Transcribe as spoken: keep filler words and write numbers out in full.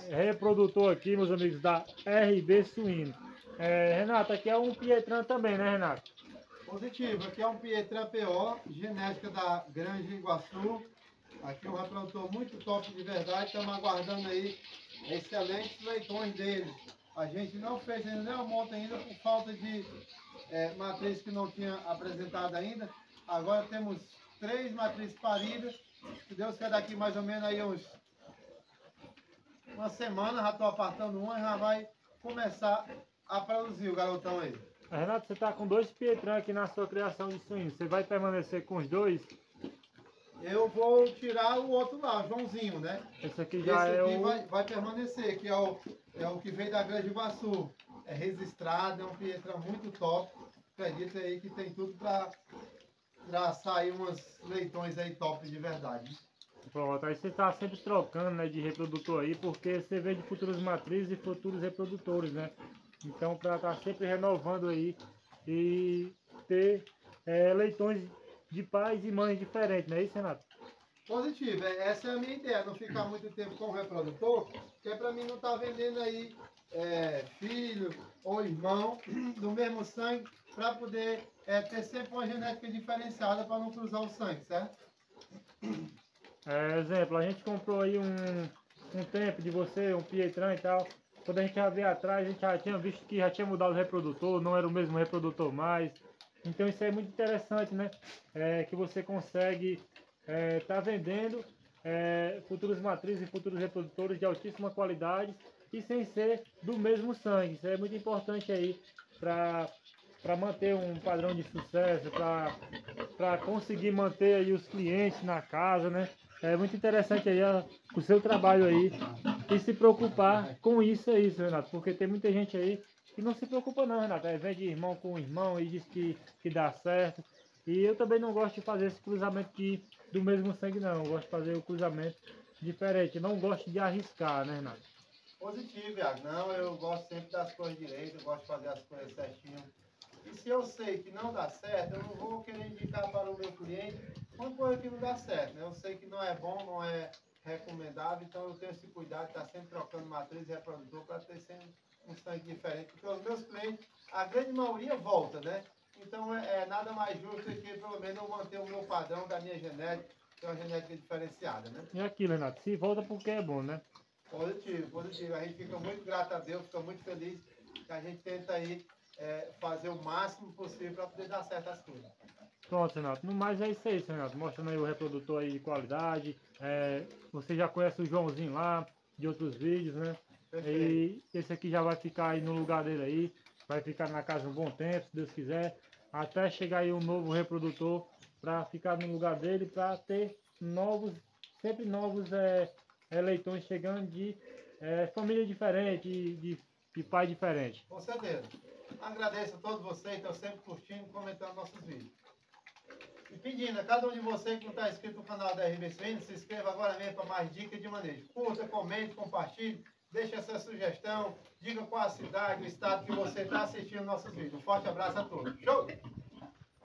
reprodutor aqui, meus amigos, da R B Suíno. É, Renato, aqui é um Pietran também, né, Renato? Positivo, aqui é um Pietran P O, genética da Granja Iguaçu. Aqui um reprodutor muito top de verdade, estamos aguardando aí excelentes leitões dele. A gente não fez ainda nenhuma monta ainda por falta de é, matriz que não tinha apresentado ainda. Agora temos três matrizes paridas. Se Deus quer, daqui mais ou menos aí uns uma semana, já estou apartando uma e já vai começar a produzir o garotão aí. Renato, você está com dois Pietran aqui na sua criação de suíno. Você vai permanecer com os dois? Eu vou tirar o outro lá, o Joãozinho, né? Esse aqui já Esse é aqui o... vai, vai permanecer, que é o, é o que veio da Granja Iguaçu. É registrado, é um Pietran muito top. Acredita aí que tem tudo para sair umas leitões aí top de verdade. Pronto, aí você está sempre trocando, né, de reprodutor aí, porque você vê de futuras matrizes e futuros reprodutores, né? Então, para estar tá sempre renovando aí e ter é, leitões de pais e mães diferentes, não é isso, Renato? Positivo, essa é a minha ideia, não ficar muito tempo com o reprodutor, que é para mim não estar tá vendendo aí é, filho ou irmão do mesmo sangue, para poder é, ter sempre uma genética diferenciada para não cruzar o sangue, certo? É, exemplo, a gente comprou aí um, um tempo de você, um Pietran e tal. Quando a gente já veio atrás, a gente já tinha visto que já tinha mudado o reprodutor, não era o mesmo reprodutor mais. Então isso é muito interessante, né? É, que você consegue estar é, tá vendendo é, futuras matrizes e futuros reprodutores de altíssima qualidade e sem ser do mesmo sangue. Isso é muito importante aí para para manter um padrão de sucesso, para conseguir manter aí os clientes na casa, né? É muito interessante aí ó, o seu trabalho aí e se preocupar com isso aí, Renato, porque tem muita gente aí que não se preocupa não, Renato, é, vem de irmão com irmão e diz que, que dá certo. E eu também não gosto de fazer esse cruzamento de, do mesmo sangue não, eu gosto de fazer o cruzamento diferente, eu não gosto de arriscar, né, Renato? Positivo, Iago. Não, eu gosto sempre das coisas direitas, eu gosto de fazer as coisas certinho. E se eu sei que não dá certo, eu não vou querer indicar para o meu cliente uma coisa que não dá certo, né? Eu sei que não é bom, não é recomendável, então eu tenho esse cuidado de estar sempre trocando matriz e reprodutor para ter sempre um sangue diferente, porque os meus clientes, a grande maioria volta, né? Então é, é nada mais justo que pelo menos eu manter o meu padrão da minha genética, que é uma genética diferenciada, né? E aquilo, Renato, se volta porque é bom, né? Positivo, positivo. A gente fica muito grato a Deus, fica muito feliz que a gente tenta aí é, fazer o máximo possível para poder dar certo as coisas. Pronto, Renato. No mais é isso aí, Renato. Mostrando aí o reprodutor aí de qualidade. É, você já conhece o Joãozinho lá, de outros vídeos, né? Perfeito. E esse aqui já vai ficar aí no lugar dele aí. Vai ficar na casa um bom tempo, se Deus quiser. Até chegar aí um novo reprodutor para ficar no lugar dele, para ter novos, sempre novos é, é, leitões chegando de é, família diferente, de, de, de pai diferente. Com certeza. Agradeço a todos vocês que estão sempre curtindo e comentando nossos vídeos. E pedindo a cada um de vocês que não está inscrito no canal da R B Suíno, se inscreva agora mesmo para mais dicas de manejo. Curta, comente, compartilhe, deixe essa sugestão, diga qual a cidade, o estado que você está assistindo nossos vídeos. Um forte abraço a todos. Show!